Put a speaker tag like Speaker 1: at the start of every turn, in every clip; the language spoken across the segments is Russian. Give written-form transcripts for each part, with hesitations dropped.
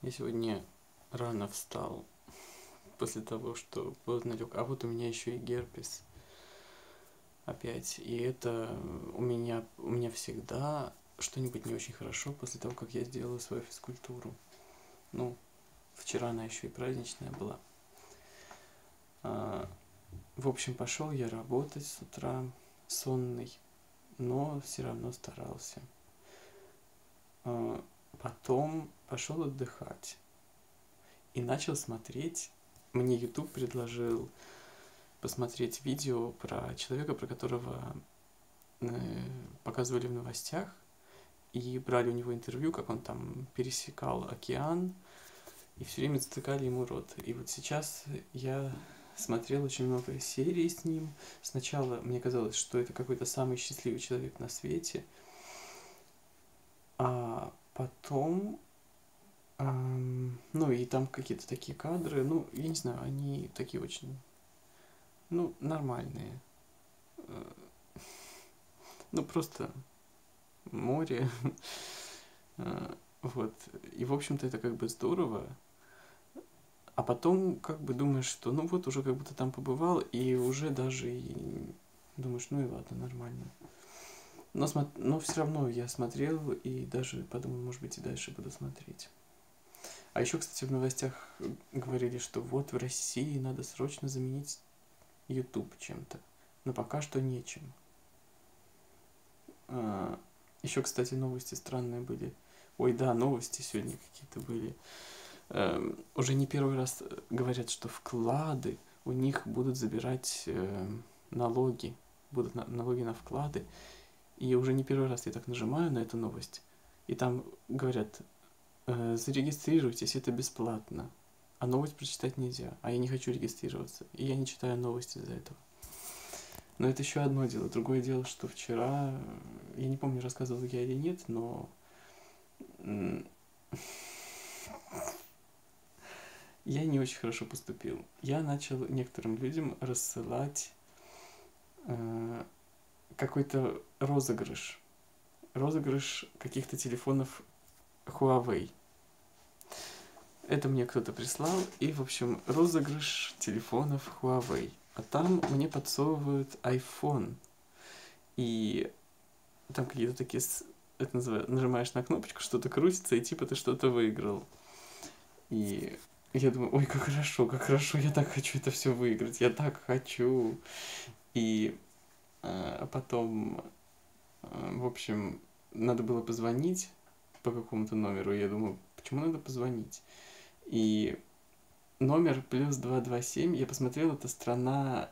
Speaker 1: Я сегодня рано встал после того, что поздно лег. А вот у меня еще и герпес опять. И это у меня всегда что-нибудь не очень хорошо после того, как я сделаю свою физкультуру. Ну, вчера она еще и праздничная была. В общем, пошел я работать с утра сонный, но все равно старался. Потом пошел отдыхать и начал смотреть. Мне YouTube предложил посмотреть видео про человека, про которого показывали в новостях, и брали у него интервью, как он там пересекал океан, и все время затыкали ему рот. И вот сейчас я смотрел очень много серий с ним. Сначала мне казалось, что это какой-то самый счастливый человек на свете, а потом ну и там какие-то такие кадры, ну, я не знаю, они такие очень, ну, нормальные. Ну, просто море. Вот. И, в общем-то, это как бы здорово. А потом, как бы, думаешь, что, ну, вот, уже как будто там побывал, и уже даже и думаешь, ну и ладно, нормально. Но все равно я смотрел и даже подумал, может быть, и дальше буду смотреть. А еще, кстати, в новостях говорили, что вот в России надо срочно заменить YouTube чем-то. Но пока что нечем. Еще, кстати, новости странные были. Ой, да, новости сегодня какие-то были. Уже не первый раз говорят, что вклады у них будут забирать налоги. Будут налоги на вклады. И уже не первый раз я так нажимаю на эту новость. И там говорят, зарегистрируйтесь, это бесплатно. А новость прочитать нельзя. А я не хочу регистрироваться. И я не читаю новости из-за этого. Но это еще одно дело. Другое дело, что вчера, я не помню, рассказывал я или нет, но я не очень хорошо поступил. Я начал некоторым людям рассылать какой-то розыгрыш. Розыгрыш каких-то телефонов Huawei. Это мне кто-то прислал, и, в общем, розыгрыш телефонов Huawei. А там мне подсовывают iPhone. И там какие-то такие, это называется, нажимаешь на кнопочку, что-то крутится, и типа ты что-то выиграл. И я думаю, ой, как хорошо, я так хочу это все выиграть, я так хочу. И потом, в общем, надо было позвонить по какому-то номеру, и я думаю, почему надо позвонить? И номер +227, я посмотрел, это страна,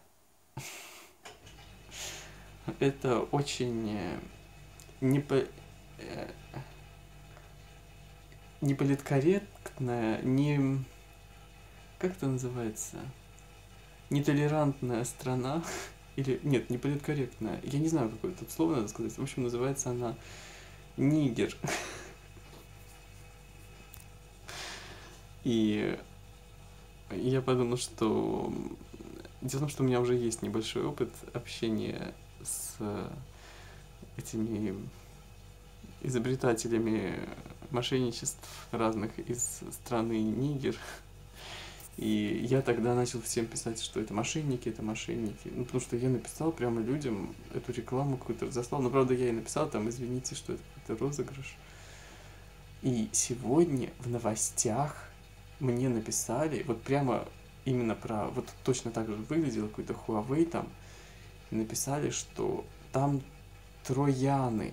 Speaker 1: это очень не политкорректная, не... Как это называется? Нетолерантная страна. Или... Нет, не политкорректная. Я не знаю, какое тут слово надо сказать. В общем, называется она Нигер. И я подумал, что... Дело в том, что у меня уже есть небольшой опыт общения с этими изобретателями мошенничеств разных из страны Нигер. И я тогда начал всем писать, что это мошенники. Ну, потому что я написал прямо людям эту рекламу какую-то разослал. Но, правда, я и написал там, извините, что это какой-то розыгрыш. И сегодня в новостях мне написали, вот прямо именно про, вот точно так же выглядело какой-то Huawei там, и написали, что там трояны.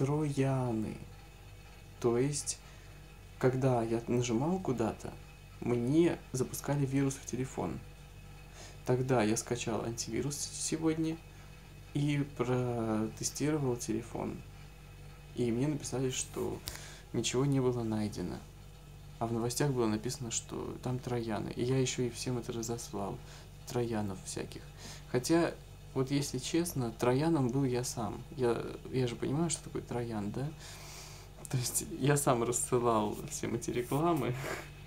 Speaker 1: То есть, когда я нажимал куда-то, мне запускали вирус в телефон. Тогда я скачал антивирус сегодня и протестировал телефон. И мне написали, что ничего не было найдено. А в новостях было написано, что там трояны. И я еще и всем это разослал. Троянов всяких. Хотя, вот если честно, трояном был я сам. Я же понимаю, что такое троян, да? То есть я сам рассылал всем эти рекламы.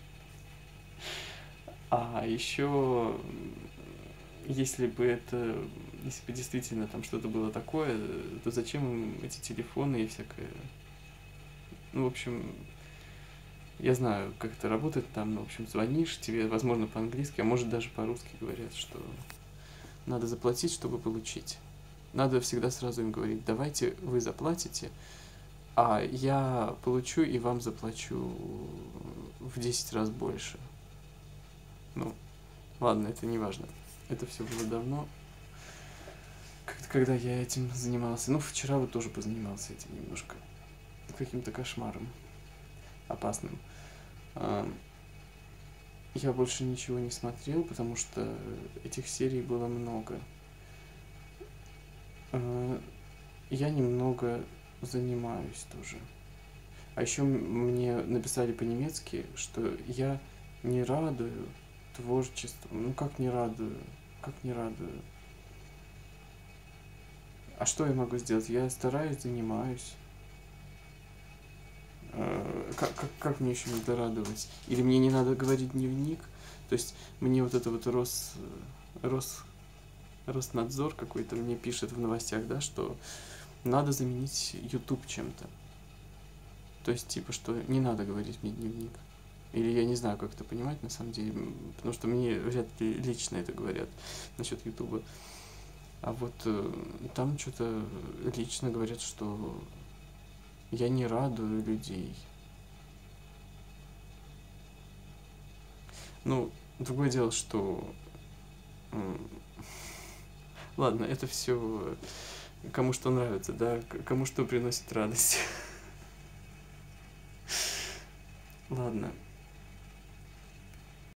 Speaker 1: А еще, если бы действительно там что-то было такое, то зачем им эти телефоны и всякое... Ну, в общем, Я знаю, как это работает там, ну, в общем, звонишь, тебе, возможно, по-английски, а может даже по-русски говорят, что надо заплатить, чтобы получить. Надо всегда сразу им говорить: давайте вы заплатите, а я получу и вам заплачу в 10 раз больше. Ну, ладно, это не важно. Это все было давно, когда я этим занимался. Ну, вчера вот тоже позанимался этим немножко. Каким-то кошмаром опасным. Я больше ничего не смотрел, потому что этих серий было много. Я немного занимаюсь тоже. А еще мне написали по-немецки, что я не радую творчеством. Ну как не радую? Как не радую? А что я могу сделать? Я стараюсь, занимаюсь. Как мне еще надо радовать? Или мне не надо говорить дневник? То есть мне вот это вот Роснадзор какой-то мне пишет в новостях, да, что надо заменить YouTube чем-то. То есть, типа, что не надо говорить мне дневник. Или я не знаю, как это понимать на самом деле, потому что мне вряд ли лично это говорят насчет Ютуба. А вот там что-то лично говорят, что я не радую людей. Ну, другое дело, что... Ладно, это все кому что нравится, да, кому что приносит радость. Ладно.